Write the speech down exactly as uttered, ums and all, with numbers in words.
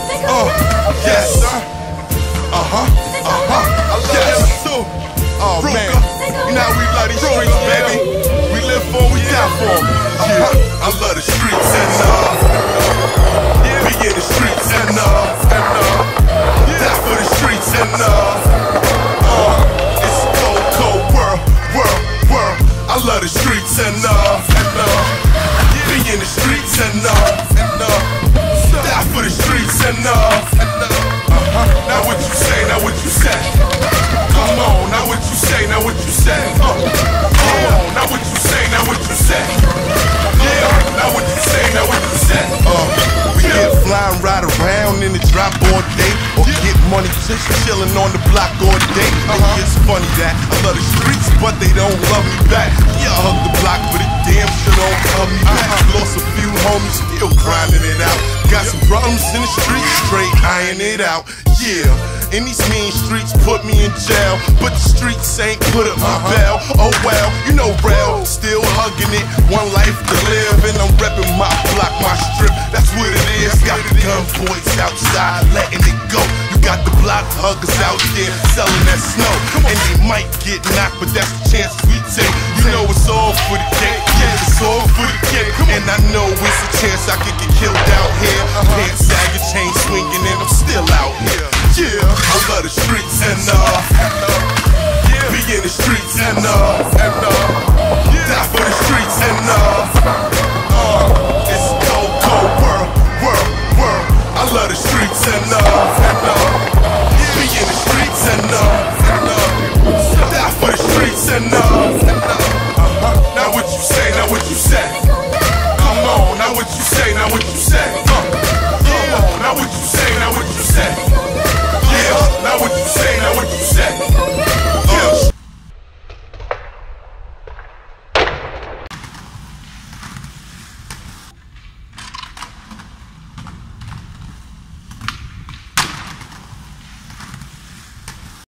Uh, yes, sir. Uh-huh, uh-huh. I love yes. them too. Oh, Ruka. Man. You know how we love these streets, baby. We live for them, we die for them. Yeah. I love the streets and uh, yeah. We in the streets and uh, and uh, die for the streets and uh, uh, it's a cold, cold world, world, world. I love the streets and uh, and uh, we in the streets and uh, and uh, die for the streets and uh, and uh. Now what you say, now what you say. Come on, now what you say, now what you say. uh, Come on, now what you say, now what you say. Yeah, now what you say, now what you say. uh, We get flying right around in the drop all day, or get money just chilling on the block all day. uh-huh. It's funny that I love the streets, but they don't love me back. Yeah, I hug the block, but it damn sure don't love me back. uh-huh. Lost a few homies, still grinding it out. Got some problems in the streets, straight iron it out. Yeah, and these mean streets put me in jail, but the streets ain't put up my bail. Oh well, you know real, still hugging it, one life to live, and I'm repping my block, my strip, that's what it is. Got the gun boys outside letting it go. You got the block huggers out there selling that snow, and they might get knocked, but that's the chance we take. You know it's all for the cake, yeah, it's all for the cake. And I know it's a chance I could get killed out here. Pants sagging, chain swinging, and I'm still out here. Yeah, I love the streets and uh, and, uh yeah. We in the streets and uh, and uh yeah. Die for the streets and uh, uh it's a cold, cold world, world, world. I love the streets and uh, and uh yeah. We in the streets and uh, and uh die for the streets and uh, and uh uh-huh. Now what you say, now what you say. Come on, now what you say, now what you say. uh, Come on, now what you say, now what you say.